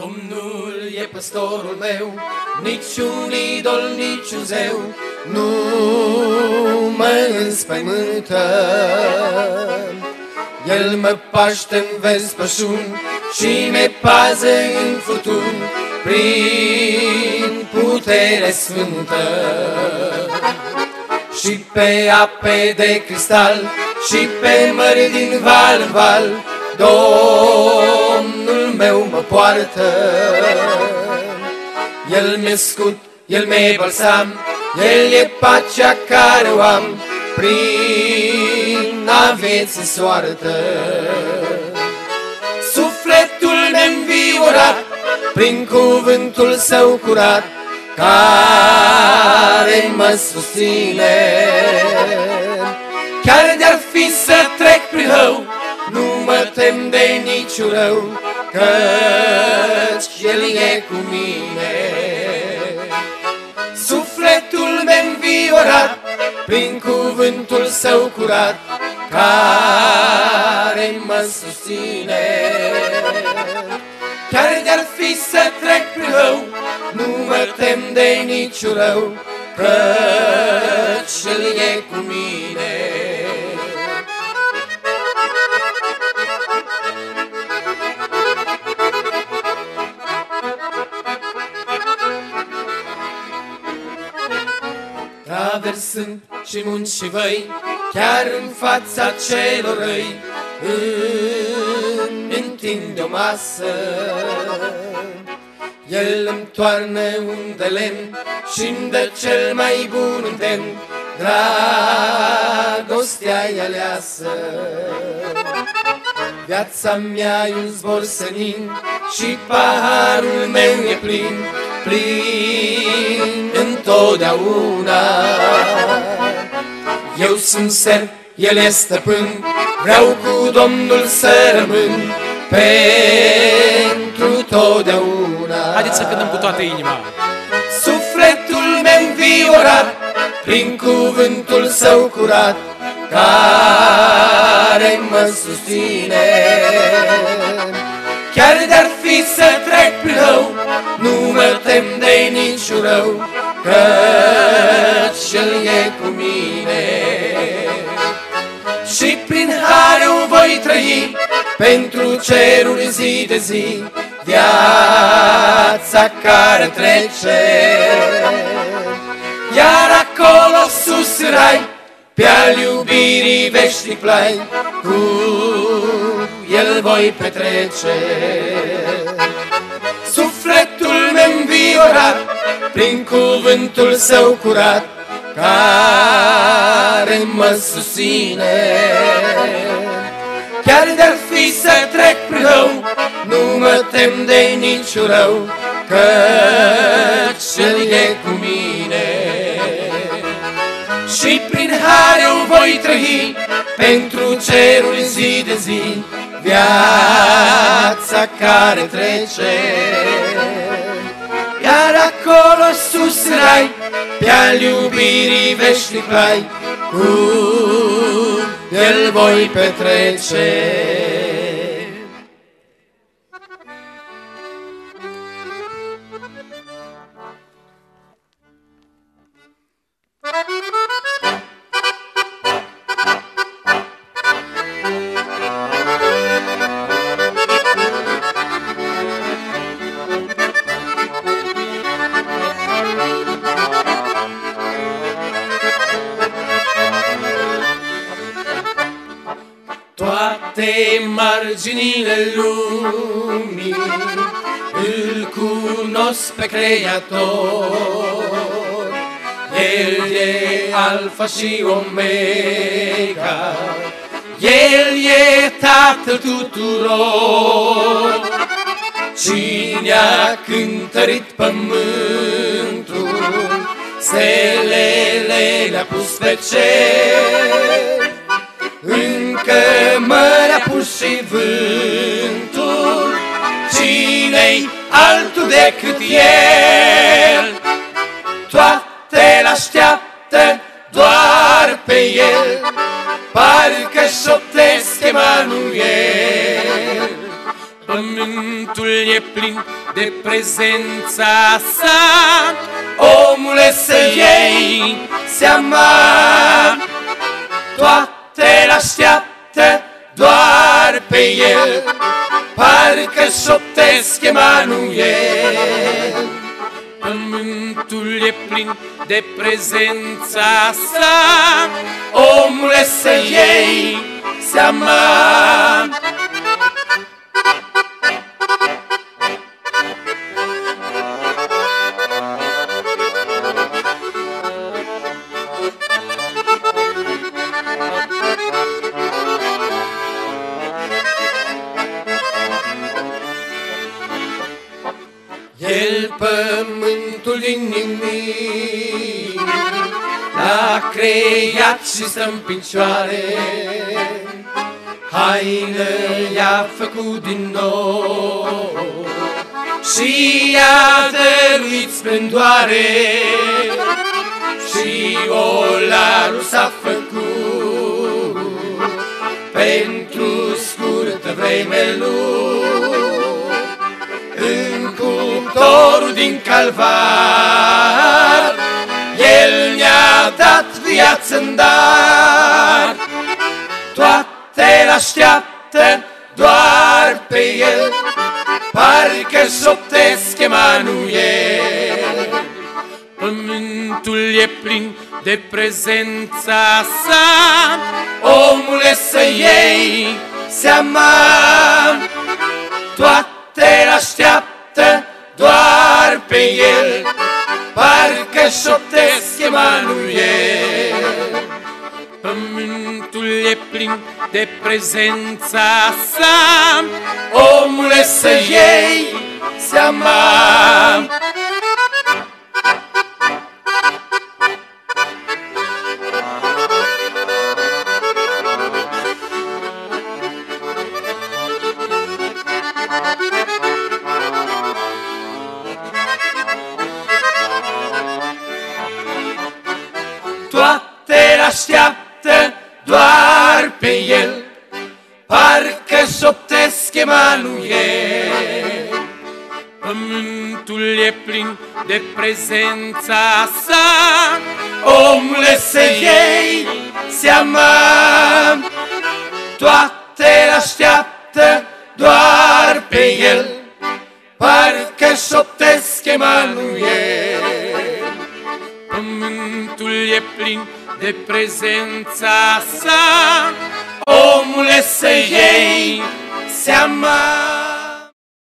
Domnul e păstorul meu, niciun idol, niciun zeu nu mă înspăimântă. El mă paște în verzi pășuni și mi-e pază în furtuni prin putere sfântă. Și pe ape de cristal și pe mări din val în val Domnul meu mă poartă. El mi-e scut, El mi-e balsam, El e pacea care o am prin a vieții soartă. Sufletul mi-e înviorat prin cuvântul Său curat, care mă susține. Chiar de-ar fi să trec prin hău, nu mă tem de niciun rău, căci El e cu mine. Sufletul mi-e înviorat prin cuvântul Său curat, care mă susține. Chiar de-ar fi să trec prin hău, nu mă tem de niciun rău, căci El e cu mine. Traversând și munci și văi, chiar în fața celor răi, îmi întinde o masă. El îmi toarnă un de lemn și-mi dă cel mai bun îndemn, dragostea-i aleasă. Viața mea-i un zbor senin și paharul meu e plin, plin întotdeauna. Eu sunt serv, El e stăpân, vreau cu Domnul să rămân pentru totdeauna. Haideți să cântăm cu toată inima. Sufletul mi-e înviorat prin cuvântul Său curat, care mă susține. Chiar de-ar fi să trec prin hău, nu mă tem de niciun rău, căci El e cu mine. Și prin har voi trăi pentru ceruri zi de zi, viața care trece. Iar acolo sus în rai, pe-al iubirii veșnic plai, cu El voi petrece. Sufletul mi-e înviorat prin cuvântul Său curat, care mă susține. Chiar de-ar fi să trec prin hău, nu mă tem de niciun rău, căci El e cu mine. Și prin har eu voi trăi pentru cerul zi de zi, viața care trece. Iar acolo sus în rai, pe-al iubirii veșnic plai, cu El voi petrece. Toate marginile lumii îl cunosc pe Creator. El e Alfa și Omega, El e Tatăl tuturor. Cine a cântărit pământul, stelele le-a pus pe cer, încă mărea pus și vântul, cine-i altul decât El? Toate l-așteaptă doar pe El, parcă șoptesc Emanuel. Pământul e plin de prezența sa. Omule, să iei seama, toate l-așteaptă doar pe el, parcă șoptesc Emanuel. Pământul e plin de prezența sa. Omule, să iei seama. El pământul din nimic l-a creat și stă în picioare, haină i-a făcut din nou și i-a dăruit splendoare, și olarul s-a făcut pentru scurtă vreme lui. În cuptorul din calvar el ne-a dat viață-n dar. Toate l-așteaptă doar pe el, parcă șoptesc Emanuel. Pământul e plin de prezența sa. Omule, să iei seama, toate l-așteaptă doar pe el, parcă șoptesc Emanuel. Pământul e plin de prezența sa. Omule, să iei seama. Toate l-așteaptă doar pe el, parcă șoptesc Emanuel. Pământul e plin de prezența sa. Omule, să iei seama, toate l-așteaptă doar pe el, parcă șoptesc Emanuel. Pământul e plin de prezența sa. Omule, să iei seama.